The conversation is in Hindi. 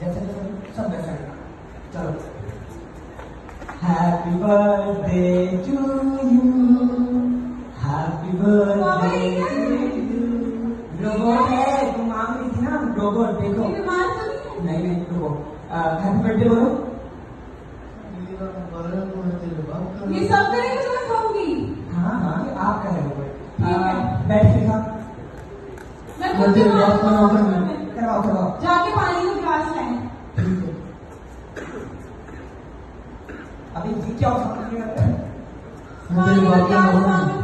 जैसे सब वैसा चलो। Happy birthday to you, happy birthday to you. Robot है, तुम मांग रही थी ना रोबोट, देखो। नहीं नहीं रुको, हैप्पी बर्थडे बोलो। ये सब करेंगे तो मैं खाऊंगी। हाँ हाँ आप करेंगे। बैठ के खा। मैं खुद ही करवाओ करवाओ। जाके पानी का गिलास लाए। अभी क्या हो सकता है? पानी का गिलास